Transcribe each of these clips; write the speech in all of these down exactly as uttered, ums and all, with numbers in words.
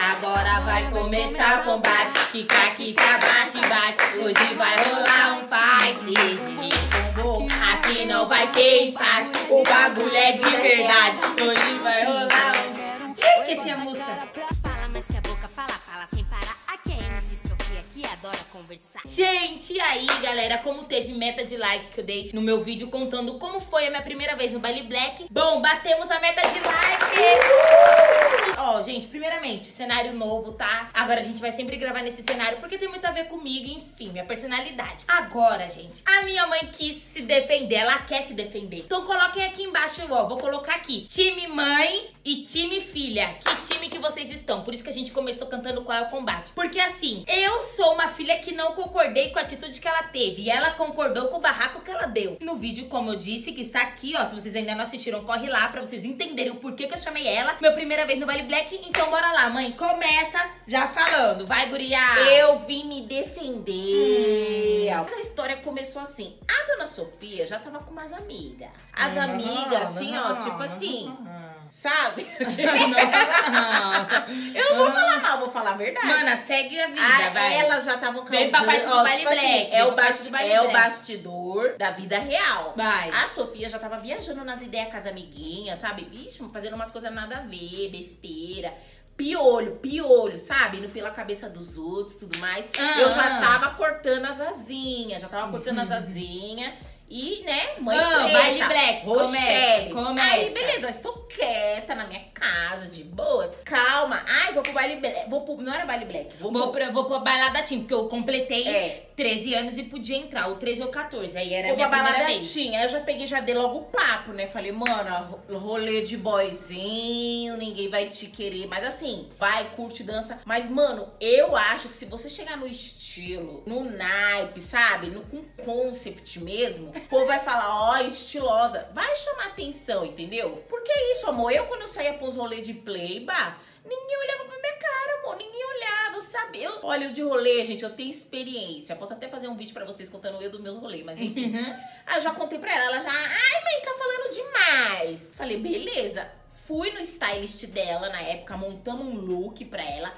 Agora vai começar o combate. Kika, kika, bate, bate. Hoje vai rolar um fight. Aqui não vai ter empate. O bagulho é de verdade. Hoje vai rolar um... Eu esqueci a música. Fala, mas que a boca fala, fala sem parar. Aqui é M C Sofia, que adora conversar. Gente, e aí, galera, como teve meta de like que eu dei no meu vídeo contando como foi a minha primeira vez no Baile Black. Bom, batemos a meta de like. Ó, oh, gente, primeiramente, cenário novo, tá? Agora a gente vai sempre gravar nesse cenário porque tem muito a ver comigo, enfim, minha personalidade. Agora, gente, a minha mãe quis se defender, ela quer se defender. Então coloquem aqui embaixo, ó, vou colocar aqui, time mãe e time filha. Que time que vocês estão? Por isso que a gente começou cantando Qual é o Combate. Porque assim, eu sou uma filha que não concordei com a atitude que ela teve e ela concordou com o barraco que ela deu. No vídeo, como eu disse, que está aqui, ó, se vocês ainda não assistiram, corre lá pra vocês entenderem o porquê que eu chamei ela. Minha primeira vez no Baile Black, então bora lá, mãe. Começa já falando. Vai, guria. Eu vim me defender. Hum. Essa história começou assim. A dona Sofia já tava com umas amigas. As não, amigas, assim, não, ó, tipo não, assim, não. sabe? Não, não. Eu não vou falar mal, vou falar a verdade. Mana, segue a vida, ah, vai. Elas já estavam causando... Vem pra parte do ó, Baile tipo Black. assim, é, o, basti basti é o bastidor da vida real. Vai. A Sofia já tava viajando nas ideias com as amiguinhas, sabe? Ixi, fazendo umas coisas nada a ver, besteira. Piolho, piolho, sabe? Indo pela cabeça dos outros e tudo mais. Ah, eu já ah. tava cortando as asinhas, já tava cortando as asinhas. E, né, mãe Ah, preta, Baile Black, Rochelle. começa, começa. Aí, beleza, estou quieta na minha casa, de boas. Calma. Ai, vou pro Baile Black. Vou pro, não era Baile Black. Vou, Vou, pro, pra, vou pra balada Tim, porque eu completei É. treze anos e podia entrar, ou treze ou quatorze, aí era a vou minha pra primeira balada vez. tinha. Aí eu já peguei, já dei logo o papo, né? Falei, mano, rolê de boyzinho, ninguém vai te querer. Mas assim, vai, curte, dança. Mas, mano, eu acho que se você chegar no estilo, no naipe, sabe? No, com concept mesmo, o povo vai falar, ó, estilosa. Vai chamar atenção, entendeu? Porque é isso, amor. Eu, quando eu saía pros rolês de play, bah, ninguém olhava pra minha cara, amor. Ninguém olhava, sabe? Eu, olha, eu de rolê, gente, eu tenho experiência. Posso até fazer um vídeo pra vocês contando eu dos meus rolês, mas enfim. Uhum. Aí eu já contei pra ela, ela já, ai, mas tá falando demais. Falei, beleza. Fui no stylist dela na época, montamos um look pra ela.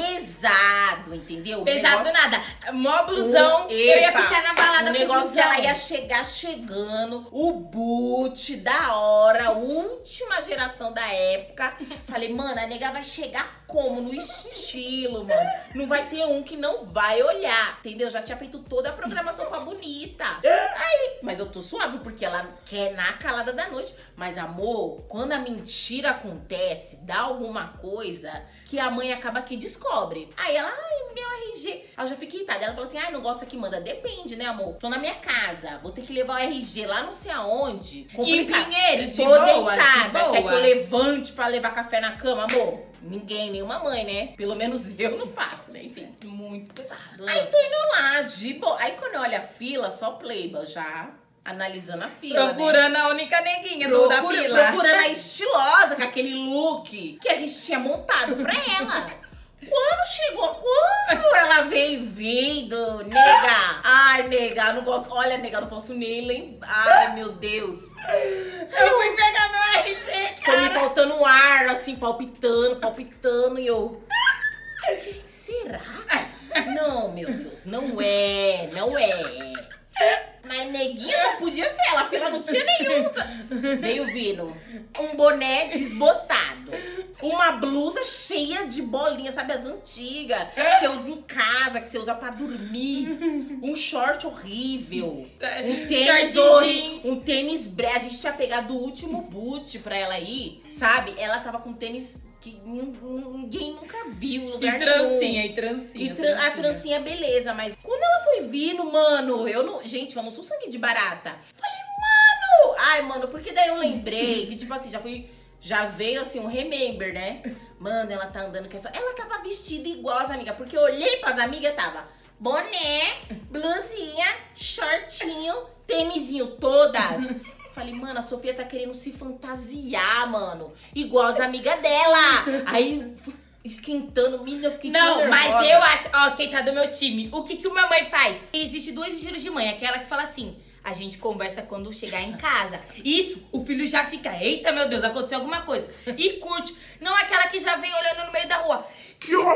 Pesado, entendeu? Pesado negócio... nada. Mó blusão, O- eu ia Epa, ficar na balada o com negócio que blusão. ela ia chegar chegando, o boot da hora, última geração da época. Falei, mano, a nega vai chegar como? No estilo, mano. Não vai ter um que não vai olhar, entendeu? Já tinha feito toda a programação com a bonita. Aí, mas eu tô suave porque ela quer na calada da noite. Mas, amor, quando a mentira acontece, dá alguma coisa que a mãe acaba que descobre. Aí ela, ai, meu R G. Aí eu já fiquei irritada. Ela falou assim, ai, não gosta que manda. Depende, né, amor? Tô na minha casa, vou ter que levar o R G lá não sei aonde. Complicado. Em Pinheiros, de Tô boa, deitada. de boa. Quer que eu levante pra levar café na cama, amor? Ninguém, nenhuma mãe, né? Pelo menos eu não faço, né? Enfim. Muito pesado. Aí tô indo lá, de boa. Aí quando eu olho a fila, só playboy, já analisando a fila, né? Procurando a única neguinha do da Procura- fila. Procurando a estilosa, com aquele look que a gente tinha montado pra ela. Quando chegou, quando ela veio vindo, nega. Ai, nega, eu não gosto. Olha, nega, eu não posso nem lembrar. Ai, meu Deus. Eu fui pegar meu R G, Foi me cara. faltando um ar, assim, palpitando, palpitando. E eu... Quem será? Não, meu Deus, não é, não é. Mas neguinha só podia ser ela, a fila não tinha nenhum. Veio vindo um boné desbotado, uma blusa cheia de bolinhas, sabe, as antigas, que você usa em casa, que você usa pra dormir, um short horrível, um tênis Short horrível, jeans. um tênis brega. A gente tinha pegado o último boot pra ela ir, sabe? Ela tava com tênis que ninguém nunca viu em lugar E trancinha, nenhum. e trancinha. E tran a trancinha, beleza, mas quando ela foi vindo, mano, eu não... Gente, eu não sou sangue de barata. Falei, mano... Ai, mano, porque daí eu lembrei que, tipo assim, já fui... Já veio, assim, um remember, né? Mano, ela tá andando com essa... Ela tava vestida igual as amigas, porque eu olhei pras amigas, tava boné, blusinha, shortinho, tênisinho, todas. Falei, mano, a Sofia tá querendo se fantasiar, mano. Igual as amigas dela. Aí fui esquentando, menina, eu fiquei Não, tão mas nervosa. eu acho... Ó, quem tá do meu time. O que que uma mãe faz? Existe dois estilos de mãe. Aquela que fala assim... A gente conversa quando chegar em casa. Isso, o filho já fica... Eita, meu Deus, aconteceu alguma coisa. E curte. Não aquela que já vem olhando no meio da rua. Que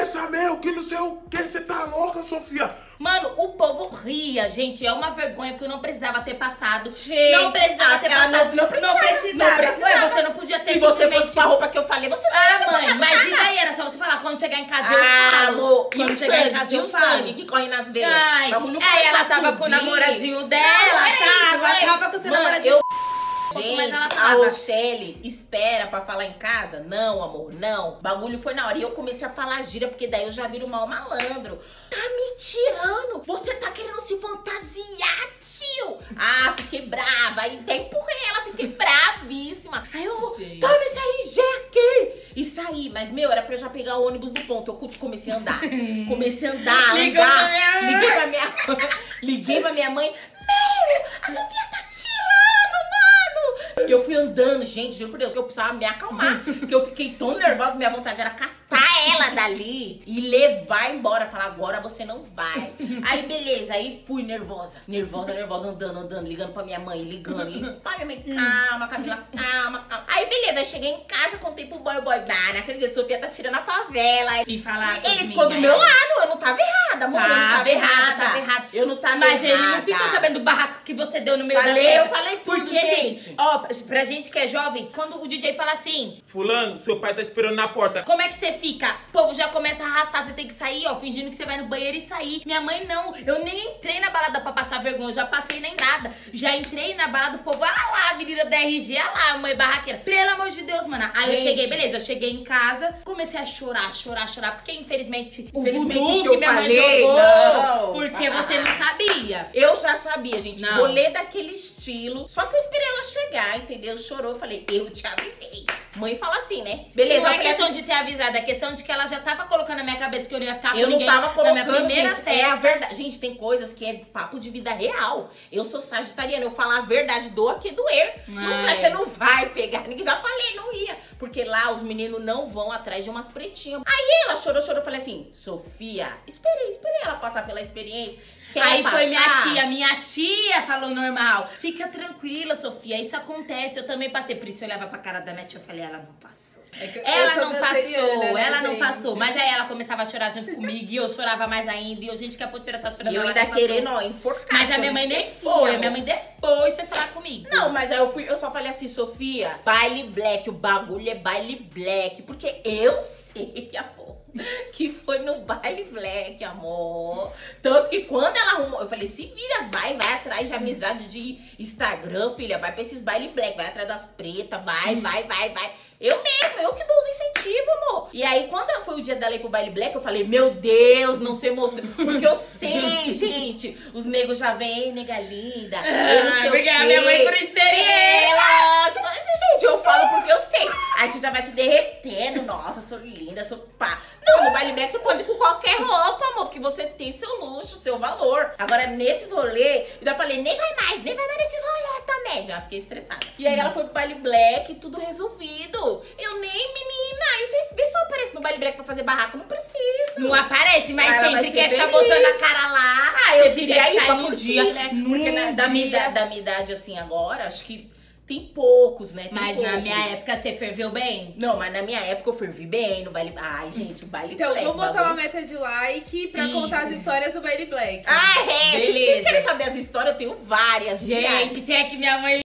essa, meu? Que não sei o que. Você tá louca, Sofia? Mano, o povo ria, gente. É uma vergonha que eu não precisava ter passado. Gente, não precisava ter ela passado. não, não precisava. Não precisava. Não precisava. Ué, você não podia ter Se você simplesmente- fosse com a roupa que eu falei, você não ia Ah, ter mãe, passado mas nada. e daí? Era só você falar, quando chegar em casa eu Ah, falo. amor, e Quando o chegar em sangue, casa e eu o falo. sangue que corre nas veias. Ai, O bagulho é, começou ela a tava com o subir. namoradinho dela, Não, era isso, tava, mas- tava com o seu Mano, namoradinho. eu- Mas Gente, ela a tava. Rochelle espera pra falar em casa? Não, amor, não. O bagulho foi na hora. E eu comecei a falar gíria, porque daí eu já viro mal malandro. Tá me tirando? Você tá querendo se fantasiar, tio? Ah, fiquei brava. Aí até empurrei ela, fiquei bravíssima. Aí eu, Gente. toma esse R G aqui. E saí. Mas, meu, era pra eu já pegar o ônibus do ponto. Eu comecei a andar. Comecei a andar, Ligou andar. pra minha mãe. Liguei pra minha Liguei pra minha mãe. Meu, a Sofia tá tirando, mano. E eu fui andando, gente, juro por Deus, que eu precisava me acalmar. Porque eu fiquei tão nervosa, minha vontade era catar ela dali e levar embora. Falar, agora você não vai. Aí, beleza, aí fui nervosa. Nervosa, nervosa, andando, andando, ligando pra minha mãe, ligando. E, pá, minha mãe, calma, Camila, calma, calma. Aí, beleza, aí cheguei em casa, contei pro boy, boy, bah, naquele dia, Sofia tá tirando a favela. Aí, Vim falar com ele as ficou do minhas. meu lado, eu não tava errada, amor, eu não Tava tava errada, errada. tava errada. Eu não tava Mas errada. ele não ficou sabendo do barraco que você deu no meio Falei, da festa. eu falei tudo, Porque, gente. ó, pra gente que é jovem, quando o D J fala assim, Fulano, seu pai tá esperando na porta. como é que você fica? O povo já começa a arrastar, você tem que sair, ó, fingindo que você vai no banheiro e sair. Minha mãe não, eu nem entrei na balada pra passar vergonha, eu já passei na entrada. Já entrei na balada, o povo, ah lá, a menina da R G, ah lá, mãe barraqueira. Pelo amor de Deus, mano. Aí eu Gente. cheguei, beleza, eu cheguei em casa, comecei a chorar, chorar, chorar, porque infelizmente o Infelizmente, voodoo o que que eu minha mãe falei, jogou, não. porque você não sabia. Eu já sabia, gente. Não. Rolê daquele estilo. Só que eu esperei ela chegar, entendeu? Chorou, eu falei, eu te avisei. Mãe fala assim, né? Beleza, Não eu é falei questão assim, de ter avisado, é questão de que ela já tava colocando na minha cabeça que eu não ia ficar com eu não ninguém tava na colocando, minha primeira gente. festa. É a verdade. Gente, tem coisas que é papo de vida real. Eu sou sagitariana, eu falo a verdade, doa que doer. Não Ah, vai, é. você não vai pegar ninguém. Já falei, não ia. Porque lá os meninos não vão atrás de umas pretinhas. Aí ela chorou, chorou. Eu falei assim, Sofia, esperei, esperei ela passar pela experiência. Quer Aí foi minha passar? tia, minha tia falou normal. Fica tranquila, Sofia, isso acontece. Eu também passei, por isso eu olhava pra cara da minha tia e falei, ela não passou. É que eu Ela sou não canceriana, passou, né, ela não gente? passou. Mas aí ela começava a chorar junto comigo e eu chorava mais ainda. E eu, gente, que a poteira tá chorando. E eu ela ainda não passou. querendo, ó, enforcar. Mas a porque minha eu mãe nem esqueci, foi. A amor. minha mãe depois foi falar comigo. Não, mas aí eu fui, eu só falei assim, Sofia, baile black, o bagulho é baile black. Porque eu sei, amor, que foi no baile black, amor. Tanto que quando ela arrumou, eu falei, se vira, vai, vai atrás de amizade de Instagram, filha. Vai pra esses baile black, vai atrás das pretas, vai, vai, vai, vai. Eu mesma, eu que dou os incentivos, amor. E aí, quando foi o dia dela ir pro baile black, eu falei, meu Deus, não se emociona. Porque eu sei, gente, os negros já vêm, nega linda, eu não sei o porque quê. a minha mãe por experiência. É, lógico. Gente, eu falo porque eu sei. Aí você já vai se derretendo. Nossa, sou linda, sou pá. Não, no baile black você pode ir com qualquer roupa, amor, que você tem seu luxo, seu valor. Agora, nesses rolês, eu já falei, nem vai mais, nem vai mais nesses rolês também. Já fiquei estressada. E aí ela foi pro baile black, tudo resolvido. Eu nem, menina, isso, vê se eu apareço no baile black pra fazer barraco, não preciso. Não aparece, mas Ela vai sempre ser quer ficar feliz. botando a cara lá. Ah, eu sempre queria quer ir ficar pra no curtir, dia, né? num Porque na- da, minha, dia. idade- da minha idade, assim, agora, acho que tem poucos, né? Tem Mas poucos. na minha época você ferveu bem? Não, mas na minha época eu fervi bem no baile. Ai, gente, o baile Então, black. vamos botar bagulho. uma meta de like pra Isso. contar as histórias do Baile Black. Ah, é! Se Beleza. vocês querem saber as histórias, eu tenho várias. Gente, tem aqui minha mãe.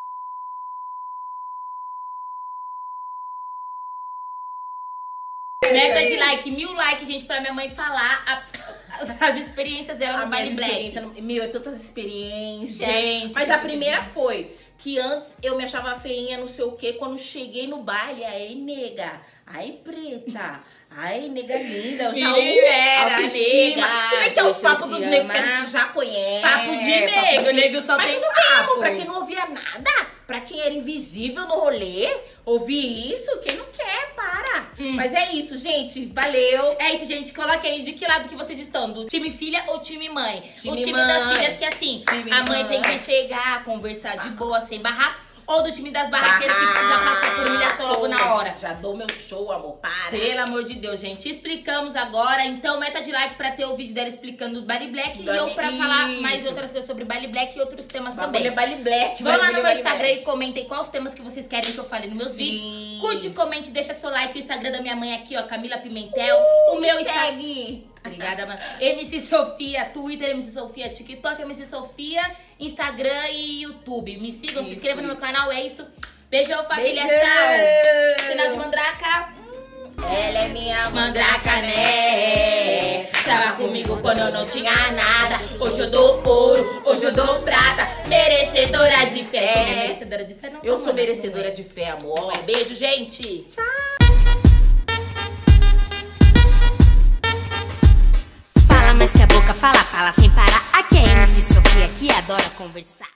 Meta de like, mil likes, gente, pra minha mãe falar a- as, as experiências dela a no minha baile black. experiência, no- meu, é tantas experiências. Gente, mas que a delícia. primeira foi que antes eu me achava feinha, não sei o quê. Quando cheguei no baile, aí, nega, ai, preta, ai, nega linda, eu já Libera, autoestima. nega, Tudo bem que é os deixa eu papos te dos negros que a amar. gente já conhece. Papo de papo nego, de nego só Mas tem tudo bem, amor, papo. pra quem não ouvia nada, pra quem era invisível no rolê, ouvir isso, quem não quer, para. Mas é isso, gente, valeu. É isso, gente. Coloque aí de que lado que vocês estão. Do time filha ou time mãe? Time o time mãe. das filhas que assim, Time a mãe mãe. tem que chegar, conversar de boa, sem barrar. ou do time das barraqueiras que precisa passar por humilhação logo na hora? Já dou meu show, amor, para. Pelo amor de Deus, gente. Explicamos agora. Então, meta de like pra ter o vídeo dela explicando o Baile Black. Da E eu pra isso. falar mais outras coisas sobre Baile Black e outros temas Bagulho também. é Baile Black. Vão lá bagulho no é meu Baile Instagram Black. e comentem quais os temas que vocês querem que eu fale nos meus Sim. vídeos. Curte, comente, deixa seu like. O Instagram da minha mãe aqui, ó, Camila Pimentel. O meu Instagram... Segue. Obrigada, mano. M C Sofia, Twitter, M C Sofia, TikTok, M C Sofia, Instagram e YouTube. Me sigam, se Isso, inscrevam no meu isso. canal. É isso. Beijão, família. Beijo. Tchau. Sinal de mandraca. Ela é minha Mandraca, né? Tava comigo quando eu não tinha nada. Hoje eu dou ouro, hoje eu dou prata. Merecedora de fé. Você não é merecedora de fé, não? Eu sou Não é. merecedora de fé, amor. Beijo, gente. Fala mais que a boca fala, fala sem parar. Aqui é M C Sofia que adora conversar.